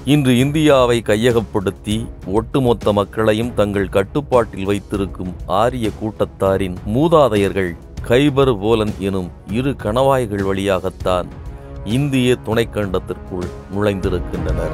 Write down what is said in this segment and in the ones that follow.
இன்று இந்தியாவை கையகப்படுத்தி ஒட்டுமொத்த மக்களையும் தங்கள் கட்டுப்பாட்டில் வைத்திருக்கும் ஆரிய கூட்டத்தாரின் மூதாதையர்கள் கைபர் போலன் எனும் இரு கணவாய்கள் வழியாகத்தான் இந்திய துணைக்கண்டத்திற்குள் நுழைந்திருக்கின்றனர்.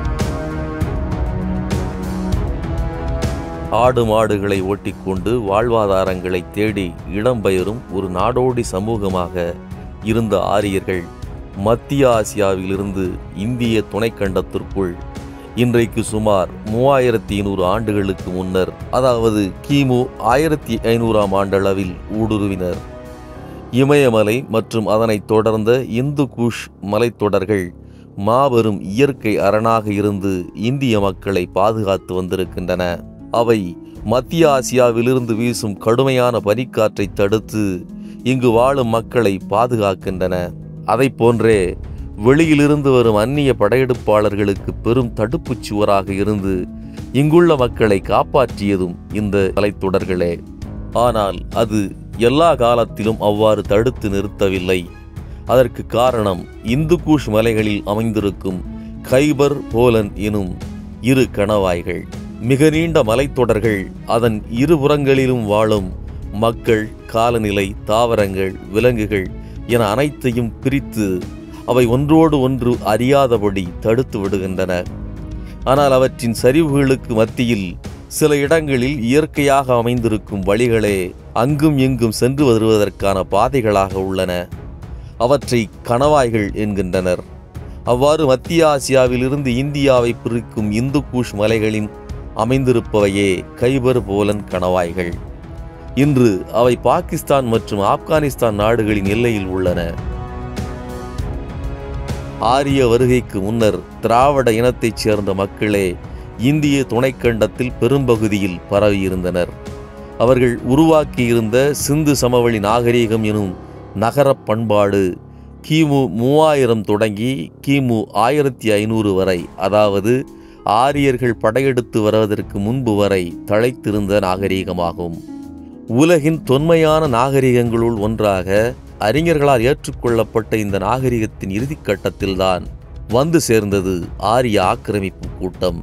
ஆடு மாடுகளை ஓட்டிக்கொண்டு வாழ்வாதாரங்களை தேடி இடம்பெயரும் ஒரு நாடோடி சமூகமாக இருந்த ஆரியர்கள் மத்திய ஆசியாவிலிருந்து இந்திய துணைக்கண்டத்திற்குள் இன்றைக்கு சுமார் 3500 ஆண்டுகளுக்கு முன்னர், அதாவது கிமு 1500ஆம் ஆண்டளவில் ஊடுருவினர். இமயமலை மற்றும் அதனைத் தொடர்ந்த இந்து குஷ் மலைத்தொடர்கள் மாபெரும் இயற்கை அரணாக இருந்து இந்திய மக்களை பாதுகாத்து வந்திருக்கின்றன. அவை மத்திய ஆசியாவிலிருந்து வீசும் கடுமையான பனிக்காற்றை தடுத்து இங்கு வாழும் மக்களை பாதுகாக்கின்றன. அதை போன்றே வெளியிலிருந்து வரும் அந்நிய படையெடுப்பாளர்களுக்கு பெரும் தடுப்புச் சுவராக இருந்து இங்குள்ள மக்களை காப்பாற்றியதும் இந்த மலைத்தொடர்களே. ஆனால் அது எல்லா காலத்திலும் அவ்வாறு தடுத்து நிறுத்தவில்லை. அதற்கு காரணம் இந்து குஷ் மலைகளில் அமைந்திருக்கும் கைபர் போலன் எனும் இரு கணவாய்கள். மிக நீண்ட மலைத்தொடர்கள் அதன் இருபுறங்களிலும் வாழும் மக்கள், காலநிலை, தாவரங்கள், விலங்குகள் என அனைத்தையும் பிரித்து அவை ஒன்றோடு ஒன்று அறியாதபடி தடுத்து விடுகின்றன. ஆனால் அவற்றின் சரிவுகளுக்கு மத்தியில் சில இடங்களில் இயற்கையாக அமைந்திருக்கும் வழிகளே அங்கும் இங்கும் சென்று வருவதற்கான பாதைகளாக உள்ளன. அவற்றை கணவாய்கள் என்கின்றனர். அவ்வாறு மத்திய ஆசியாவிலிருந்து இந்தியாவை பிரிக்கும் இந்து குஷ் மலைகளின் அமைந்திருப்பவையே கைபர் போலன் கணவாய்கள். இன்று அவை பாகிஸ்தான் மற்றும் ஆப்கானிஸ்தான் நாடுகளின் எல்லையில் உள்ளன. ஆரிய வருகைக்கு முன்னர் திராவிட இனத்தைச் சேர்ந்த மக்களே இந்திய துணைக்கண்டத்தில் பெரும்பகுதியில் பரவியிருந்தனர். அவர்கள் உருவாக்கியிருந்த சிந்து சமவெளி நாகரீகம் எனும் நகர பண்பாடு கிமு 3000 தொடங்கி கிமு 1500 வரை, அதாவது ஆரியர்கள் படையெடுத்து வருவதற்கு முன்பு வரை தழைத்திருந்த நாகரீகமாகும். உலகின் தொன்மையான நாகரிகங்களுள் ஒன்றாக அறிஞர்களால் ஏற்றுக்கொள்ளப்பட்ட இந்த நாகரிகத்தின் இறுதிக்கட்டத்தில்தான் வந்து சேர்ந்தது ஆரிய ஆக்கிரமிப்பு கூட்டம்.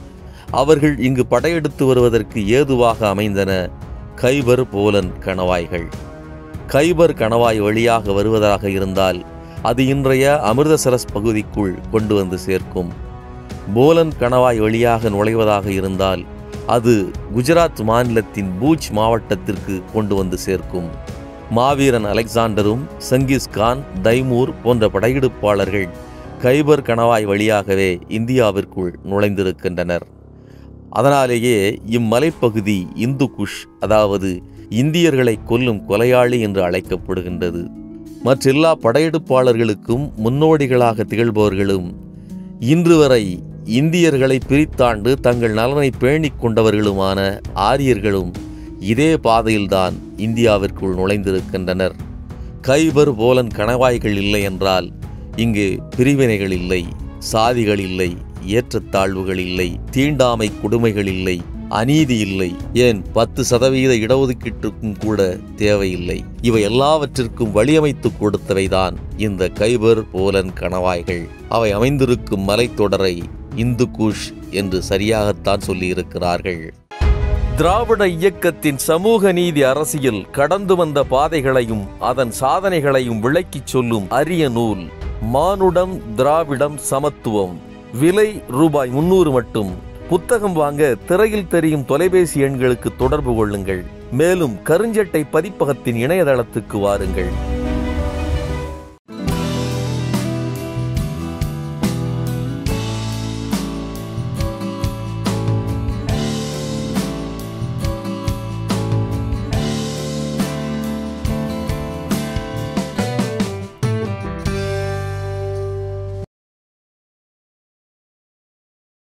அவர்கள் இங்கு படையெடுத்து வருவதற்கு ஏதுவாக அமைந்தன கைபர் போலன் கணவாய்கள். கைபர் கணவாய் வழியாக வருவதாக இருந்தால் அது இன்றைய அமிர்தசரஸ் பகுதிக்குள் கொண்டு வந்து சேர்க்கும். போலன் கணவாய் வழியாக நுழைவதாக இருந்தால் அது குஜராத் மாநிலத்தின் பூஜ் மாவட்டத்திற்கு கொண்டு வந்து சேர்க்கும். மாவீரன் அலெக்சாண்டரும் சங்கிஸ்கான், தைமூர் போன்ற படையெடுப்பாளர்கள் கைபர் கணவாய் வழியாகவே இந்தியாவிற்குள் நுழைந்திருக்கின்றனர். அதனாலேயே இம்மலைப்பகுதி இந்து குஷ், அதாவது இந்தியர்களை கொல்லும் கொலையாளி என்று அழைக்கப்படுகின்றது. மற்றெல்லா படையெடுப்பாளர்களுக்கும் முன்னோடிகளாக திகழ்பவர்களும் இன்று வரை இந்தியர்களை பிரித்தாண்டு தங்கள் நலனை பேணிக் கொண்டவர்களுமான ஆரியர்களும் இதே பாதையில்தான் இந்தியாவிற்குள் நுழைந்திருக்கின்றனர். கைபர் போலன் கணவாய்கள் இல்லை என்றால் இங்கு பிரிவினைகள் இல்லை, சாதிகள் இல்லை, ஏற்றத்தாழ்வுகள் இல்லை, தீண்டாமை கொடுமைகள் இல்லை, அநீதி இல்லை, ஏன் 10% இடஒதுக்கீட்டுக்கும் கூட தேவையில்லை. இவை எல்லாவற்றிற்கும் வழியமைத்து கொடுத்தவைதான் இந்த கைபர் போலன் கணவாய்கள். அவை அமைந்திருக்கும் மலைத்தொடரை இந்து குஷ் என்று சரியாகத்தான் சொல்லியிருக்கிறார்கள். திராவிட இயக்கத்தின் சமூக நீதி அரசியல் கடந்து வந்த பாதைகளையும் அதன் சாதனைகளையும் விளக்கிச் சொல்லும் அரிய நூல் மானுடம் திராவிடம் சமத்துவம். விலை ரூபாய் 300 மட்டும். புத்தகம் வாங்க திரையில் தெரியும் தொலைபேசி எண்களுக்கு தொடர்பு கொள்ளுங்கள். மேலும் கருஞ்சட்டை பதிப்பகத்தின் இணையதளத்துக்கு வாருங்கள்.